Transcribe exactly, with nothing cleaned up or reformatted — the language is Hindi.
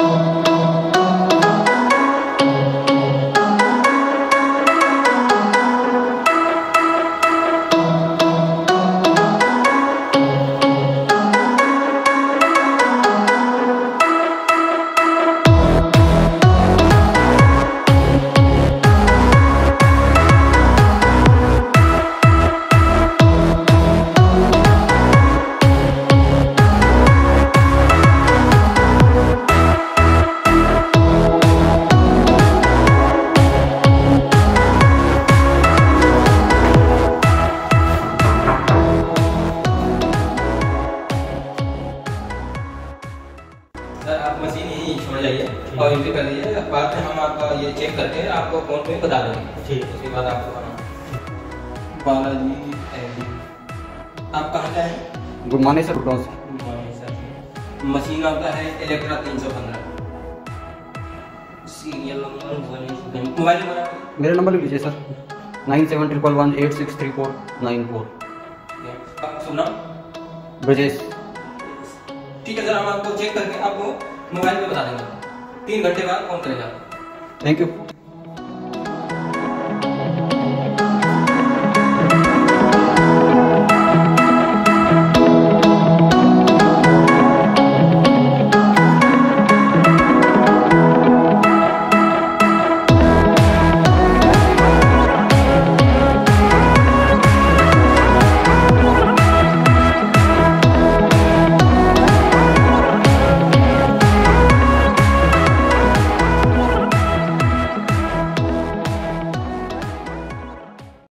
सर आप मशीन ही छोड़ जाइए और एंट्री कर दीजिए, बाद में हम आपका ये चेक करके आपको अकाउंट में बता देंगे। ठीक है, उसके बाद आपको बालाजी आप कहाँ का है? Good morning sir. Good morning sir. Machine आपका है इलेक्ट्रा तीन सौ पंद्रह, सीरियल नंबर, मोबाइल नंबर आपका? मेरा नंबर लीजिए sir, nine seven triple one eight six three four nine four. सुना ब्रजेश। ठीक है सर, हम आपको चेक करके आपको मोबाइल पे बता देंगे, तीन घंटे बाद फोन करेगा। Thank you.